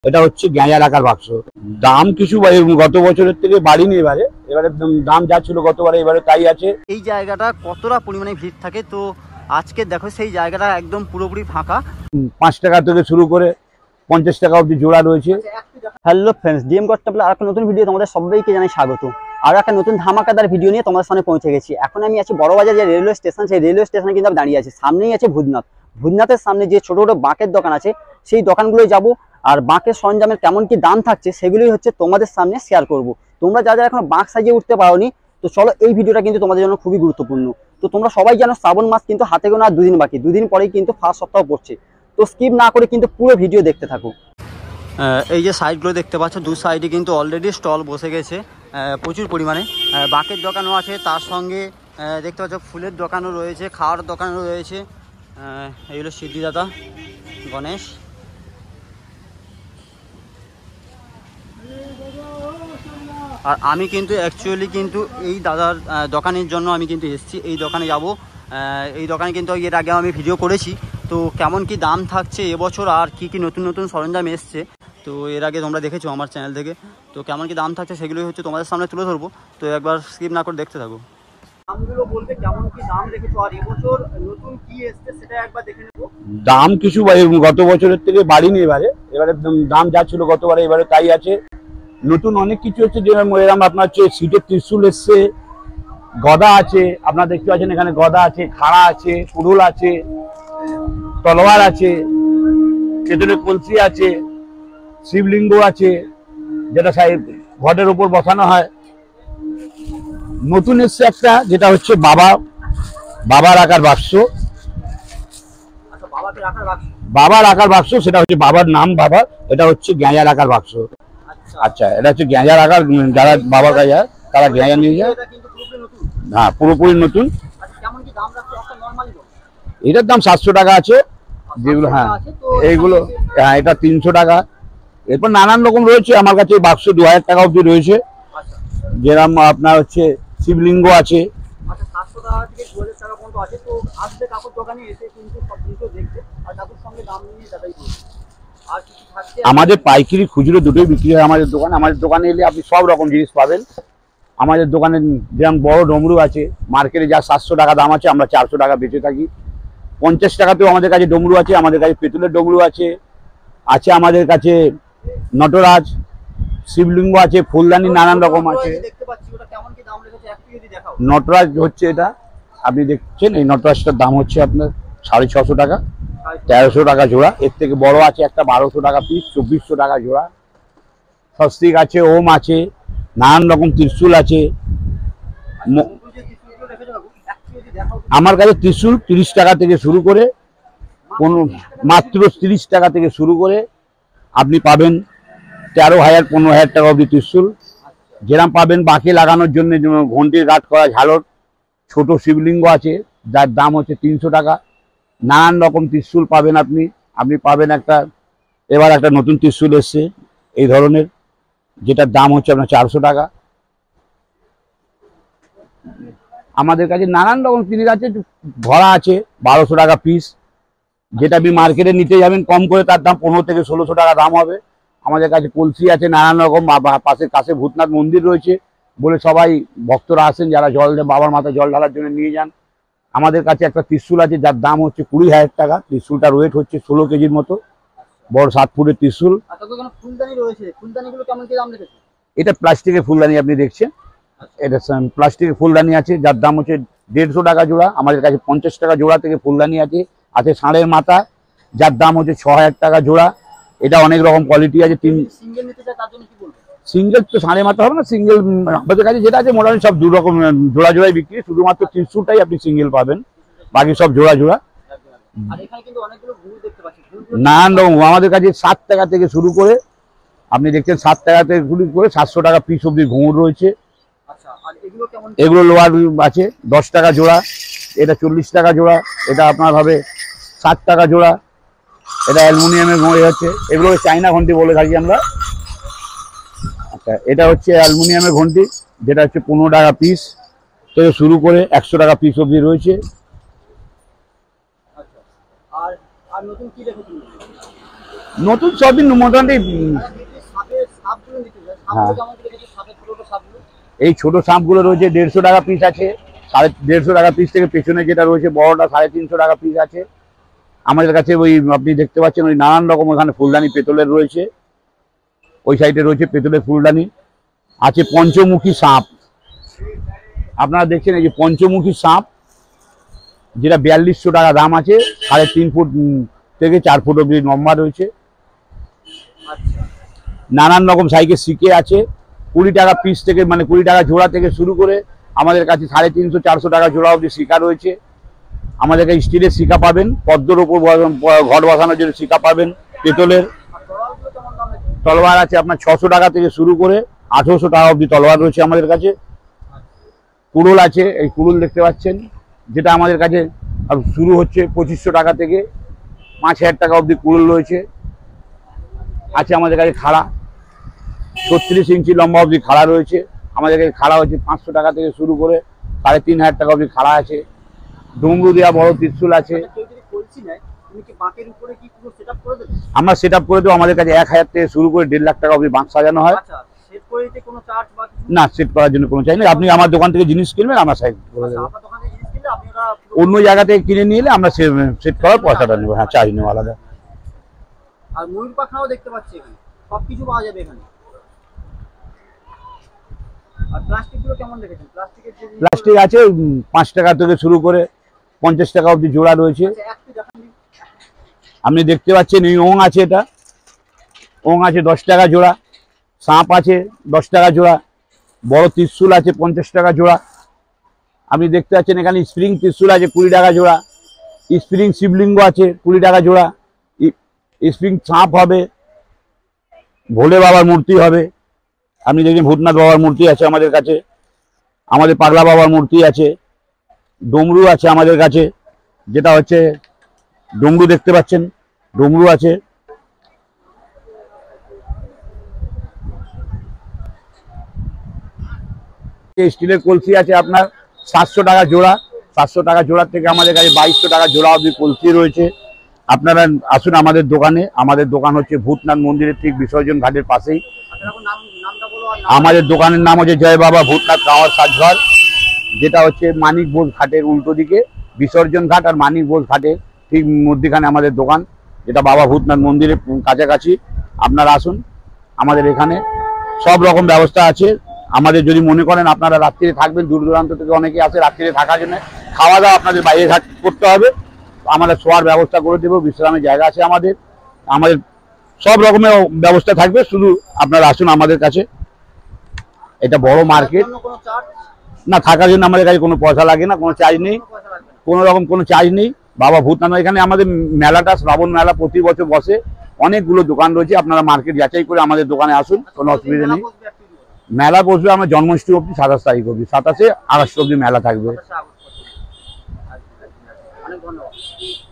এটা হচ্ছে গ্যাঁজার আকার বাক্স। দাম কিছু গত বছরের থেকে বাড়িনি, এবারে দাম যা ছিল গতবারে এবারে তাই আছে। এই জায়গাটা কতটা পরিমাণে ভিড় থাকে, তো আজকে দেখো সেই জায়গাটা একদম পুরোপুরি ফাঁকা। 5 টাকা থেকে শুরু করে 50 টাকা অবধি জোড়া রয়েছে। হ্যালো ফ্রেন্ডস, ডিএম গট্টাপলা আর একটা নতুন ভিডিও তোমাদের সবাইকে জানাই স্বাগত। আর একটা নতুন ধামাকাদার ভিডিও নিয়ে তোমাদের সামনে পৌঁছে গেছি। এখন আমি আছি বড়বাজার যে রেলওয়ে স্টেশন, সেই রেলওয়ে স্টেশনে কিন্তু আমি দাঁড়িয়ে আছি। সামনেই আছে ভূতনাথের সামনে যে ছোট ছোট বাঁকের দোকান আছে, সেই দোকানগুলোই যাব। আর বাঁকের সরঞ্জামের কেমন কি দাম থাকছে সেগুলোই হচ্ছে তোমাদের সামনে শেয়ার করব। তোমরা যারা এখনো বাঁক সাজিয়ে উঠতে পারোনি, তো চলো এই ভিডিওটা কিন্তু তোমাদের জন্য খুবই গুরুত্বপূর্ণ। তো তোমরা সবাই জানো শ্রাবণ মাস কিন্তু হাতে গোনা 2 দিন বাকি, 2 দিন পরেই কিন্তু ফার্স্ট সপ্তাহ পড়ছে। তো স্কিপ না করে কিন্তু পুরো ভিডিও দেখতে থাকো। এই যে সাইডগুলো দেখতে পাচ্ছ, দু সাইডে কিন্তু অলরেডি স্টল বসে গেছে প্রচুর পরিমাণে। বাঁকের দোকানও আছে, তার সঙ্গে দেখতে পাচ্ছ ফুলের দোকানও রয়েছে, খাওয়ার দোকানও রয়েছে। এইগুলো সিদ্ধিদাতা গণেশ। আর আমি কিন্তু অ্যাকচুয়ালি কিন্তু এই দাদার দোকানের জন্য আমি কিন্তু এসেছি, এই দোকানে যাব। এই দোকানে কিন্তু এর আগে আমি ভিডিও করেছি, তো কেমন কি দাম থাকছে এবছর আর কি কি নতুন নতুন সরঞ্জাম এসছে, তো এর আগে তোমরা দেখেছো আমার চ্যানেল থেকে। তো কেমন কি দাম থাকছে সেগুলোই হচ্ছে তোমাদের সামনে তুলে ধরবো। তো একবার স্কিপ না করে দেখতে থাকো। দামগুলো বলবে কেমন কি দাম রেখেছো আর এবছর নতুন কি এসছে সেটা একবার দেখে নেবো। দাম কিছু গত বছরের থেকে বাড়িনি, এবারে দাম যা ছিল গতবারে এবারে তাই আছে। নতুন অনেক কিছু হচ্ছে, যেরকম আপনার হচ্ছে সিটের ত্রিশূল এসছে, গদা আছে, আপনারা দেখতে পাচ্ছেন এখানে গদা আছে, খাড়া আছে, কুড়ুল আছে, তলোয়ার আছে, ভেতরে কলসি আছে, শিবলিঙ্গ আছে, যেটা ঘটের উপর বসানো হয়। নতুন এসছে একটা, যেটা হচ্ছে বাবার আকার বাক্স। বাবার আকার বাক্স, সেটা হচ্ছে বাবার নাম বাবা। এটা হচ্ছে গ্যাঁজার আকার বাক্স। আচ্ছা, এটা হচ্ছে গ্যাঁজার আকার, যারা বাবার কাছে যায় তারা গ্যাঁজা নিয়ে যায়। হ্যাঁ, পুরোপুরি নতুন। এটার দাম 700 টাকা আছে যেগুলো। হ্যাঁ, এইগুলো হ্যাঁ, এটা 300 টাকা। এরপর নানান রকম রয়েছে আমার কাছে। বাক্স 2000 টাকা অবধি রয়েছে। যেরকম আপনার হচ্ছে শিবলিঙ্গ আছে। আমাদের পাইকারি খুচরো দুটোই বিক্রি হয় আমাদের দোকানে। আমাদের দোকানে এলে আপনি সব রকম জিনিস পাবেন। আমাদের দোকানে যেমন বড় ডমরু আছে, মার্কেটে যা 700 টাকা দাম আছে, আমরা 400 টাকা বেচে থাকি। 50 টাকাতেও আমাদের কাছে ডমরু আছে। আমাদের কাছে পেতলের ডমরু আছে, আমাদের কাছে নটরাজ, শিবলিঙ্গ আছে, ফুলদানি নানান রকম আছে। নটরাজ হচ্ছে এটা আপনি দেখছেন, এই নটরাজটার দাম হচ্ছে আপনার 650 টাকা, 1300 টাকা জোড়া। এর থেকে বড় আছে একটা 1200 টাকা পিস, 2400 টাকা জোড়া। স্বস্তিক আছে, ওম আছে, নানান রকম ত্রিশূল আছে। আমার কাছে ত্রিশূল 30 টাকা থেকে শুরু করে, মাত্র 30 টাকা থেকে শুরু করে আপনি পাবেন 13,000 15,000 টাকা অবধি ত্রিশূল। যেরকম পাবেন বাঁকে লাগানোর জন্য ঘন্টির গাঁট করা ঝালর। ছোট শিবলিঙ্গ আছে, যার দাম হচ্ছে 300 টাকা। নানান রকম ত্রিশূল পাবেন আপনি পাবেন এবার একটা নতুন ত্রিশূল এসছে এই ধরনের, যেটার দাম হচ্ছে আপনার 400 টাকা। আমাদের কাছে নানান রকম জিনিস আছে, ভরা আছে 1200 টাকা পিস। যেটা আপনি মার্কেটে নিতে যাবেন কম করে, তার দাম 15 থেকে 1600 টাকা দাম হবে। আমাদের কাছে কলসি আছে নানান রকম। কাছে ভূতনাথ মন্দির রয়েছে বলে সবাই ভক্তরা আসেন, যারা বাবার মাথায় জল ঢালার জন্য নিয়ে যান। আমাদের কাছে একটা ত্রিশূল আছে, যার দাম হচ্ছে 20,000 টাকা। ত্রিশূলটার ওয়েট হচ্ছে 16 কেজির মতো, বড় 7 ফুটের ত্রিশূল। এটা প্লাস্টিকের ফুলদানি আপনি দেখছেন, এটা প্লাস্টিকের ফুলদানি আছে, যার দাম হচ্ছে 150 টাকা জোড়া। আমাদের কাছে 50 টাকা জোড়া থেকে ফুলদানি আছে ষাঁড়ের মাথা, যার দাম হচ্ছে 6000 টাকা জোড়া। এটা অনেক রকম কোয়ালিটি আছে। সিঙ্গেল তো ষাঁড়ের মাথা হবে না, সিঙ্গেল আমাদের কাছে যেটা আছে মোটামুটি সব 2 রকম জোড়া জোড়াই বিক্রি। শুধুমাত্র ত্রিশূলটাই আপনি সিঙ্গেল পাবেন, বাকি সব জোড়া জোড়া। নানান রকম আমাদের কাছে 7 টাকা থেকে শুরু করে, আপনি দেখছেন 7 টাকা থেকে শুরু করে 700 টাকা পিস অব্দি ঘুঙুর রয়েছে। এগুলো লোহার আছে 10 টাকা জোড়া, এটা 40 টাকা জোড়া, এটা আপনার হবে 60 টাকা জোড়া। এটা অ্যালুমিনিয়ামের ঘড়ি হচ্ছে, এগুলো চাইনা ঘন্টি বলে থাকি আমরা। আচ্ছা, এটা হচ্ছে অ্যালুমিনিয়ামের ঘন্টি, যেটা হচ্ছে 15 টাকা পিস থেকে শুরু করে 100 টাকা পিস অবধি রয়েছে। নতুন সবই মোটামুটি হ্যাঁ। এই ছোট সাপগুলো রয়েছে 150 টাকা পিস আছে, 150 টাকা পিস থেকে পেছনে যেটা রয়েছে বড়টা 350 টাকা পিস আছে আমাদের কাছে। ওই আপনি দেখতে পাচ্ছেন ওই নানান রকম ওখানে ফুলদানি পেতলের রয়েছে, ওই সাইডে রয়েছে পেতলের ফুলদানি আছে। পঞ্চমুখী সাপ আপনারা দেখছেন, এই যে পঞ্চমুখী সাপ যেটা 4200 টাকা দাম আছে, 3.5 ফুট থেকে 4 ফুট অব্দি লম্বা রয়েছে। নানান রকম সাইজের শিকে আছে, 20 টাকা পিস থেকে মানে 20 টাকা জোড়া থেকে শুরু করে আমাদের কাছে 350-400 টাকা জোড়া অব্দি শিকা রয়েছে। আমাদের কাছে স্টিলের শিকা পাবেন, পদ্মর ওপর ঘট বসানোর জন্য শিকা পাবেন পেতলের। তলোয়ার আছে আপনার 600 টাকা থেকে শুরু করে 1800 টাকা অব্দি তলোয়ার রয়েছে আমাদের কাছে। কুড়ুল আছে, এই কুড়ুল দেখতে পাচ্ছেন যেটা আমাদের কাছে শুরু হচ্ছে 2500 টাকা থেকে 5000 টাকা অব্দি কুড়ুল রয়েছে। আছে আমাদের কাছে খাড়া 36 ইঞ্চি লম্বা অব্দি খাড়া রয়েছে আমাদের কাছে। খাড়া হচ্ছে 500 টাকা থেকে শুরু করে 3500 টাকা অব্দি খাড়া আছে। ডুমরু দেওয়া বড় ত্রিশূল আছে, আমরা সেট আপ করে দেবো। আমাদের কাছে 1000 থেকে শুরু করে 1.5 লাখ টাকা অব্দি বাঁক সাজানো হয়। না, সেট করার জন্য কোনো চাই না, আপনি আমার দোকান থেকে জিনিস কিনবেন আমরা সাইড করে দেবো। অন্য জায়গা থেকে কিনে নিয়ে এলে আমরা সেট করার পয়সাটা নেবো, হ্যাঁ চার্জ নেবো আলাদা। আর ময়ূর পাখনাও দেখতে পাচ্ছি এখানে, সবকিছু পাওয়া যাবে এখানে। আর প্লাস্টিকগুলো কেমন দেখেছেন? প্লাস্টিক আছে 5 টাকা থেকে শুরু করে 50 টাকা অব্দি জোড়া রয়েছে। আপনি দেখতে পাচ্ছেন এই ওং আছে, এটা ওং আছে 10 টাকা জোড়া। সাপ আছে 10 টাকা জোড়া। বড় ত্রিশূল আছে 50 টাকা জোড়া। আপনি দেখতে পাচ্ছেন এখানে স্প্রিং ত্রিশূল আছে 20 টাকা জোড়া। স্প্রিং শিবলিঙ্গ আছে 20 টাকা জোড়া। স্প্রিং সাপ হবে, ভোলে বাবার মূর্তি হবে। আপনি দেখবেন ভূতনাথ বাবার মূর্তি আছে আমাদের কাছে, আমাদের পাগলা বাবার মূর্তি আছে। ডমরু আছে আমাদের কাছে, যেটা হচ্ছে ডমরু দেখতে পাচ্ছেন, ডমরু আছে। স্টিলের কলসি আছে আপনার 700 টাকা জোড়া। 700 টাকা জোড়ার থেকে আমাদের কাছে 2200 টাকা জোড়া অবধি কলসি রয়েছে। আপনারা আসুন আমাদের দোকানে। আমাদের দোকান হচ্ছে ভূতনাথ মন্দিরের ঠিক বিসর্জন ঘাটের পাশেই। আমাদের দোকানের নাম হচ্ছে জয় বাবা ভূতনাথ কাওয়ার সাজঘর, যেটা হচ্ছে মানিক বোস ঘাটের উল্টো দিকে। বিসর্জন ঘাট আর মানিক বোস ঘাটের ঠিক মধ্যখানে আমাদের দোকান, যেটা বাবা ভূতনাথ মন্দিরের কাছাকাছি। আপনারা আসুন, আমাদের এখানে সব রকম ব্যবস্থা আছে। আমাদের যদি মনে করেন আপনারা রাত্রিরে থাকবেন, দূর দূরান্ত থেকে অনেকে আসে রাত্রিরে থাকার জন্য, খাওয়া দাওয়া আপনাদের বাইরে করতে হবে, আমরা শোয়ার ব্যবস্থা করে দেবো। বিশ্রামের জায়গা আছে আমাদের, আমাদের সব রকমের ব্যবস্থা থাকবে। শুধু আপনারা আসুন আমাদের কাছে। এটা বড় মার্কেট না, থাকার জন্য আমাদের কাছে কোনো পয়সা লাগে না, কোনো চার্জ নেই, কোনো রকম কোনো চার্জ নেই। বাবা ভূতনাথ এখানে আমাদের মেলাটা শ্রাবণ মেলা প্রতি বছর বসে, অনেকগুলো দোকান রয়েছে। আপনারা মার্কেট যাচাই করে আমাদের দোকানে আসুন, কোনো অসুবিধা নেই। মেলা বসবে আমরা জন্মাষ্টমী অব্দি, 27 তারিখ অব্দি, 27শে আগস্ট অব্দি মেলা থাকবে। অনেক ধন্যবাদ।